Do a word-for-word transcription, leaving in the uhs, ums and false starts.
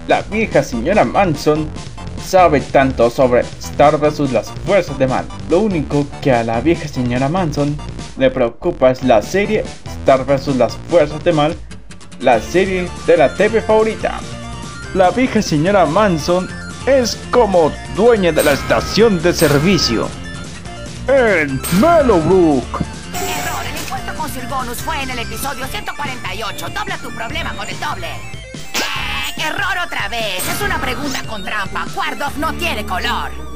La vieja señora Manson sabe tanto sobre Star versus las fuerzas de mal. Lo único que a la vieja señora Manson le preocupa es la serie Star versus las fuerzas de mal, la serie de la T V favorita. La vieja señora Manson es como dueña de la estación de servicio en Mellowbrook. Error, el impuesto con Silbonus fue en el episodio ciento cuarenta y ocho. Dobla tu problema con el doble. Eh, error otra vez. Es una pregunta con trampa. Quardov no tiene color.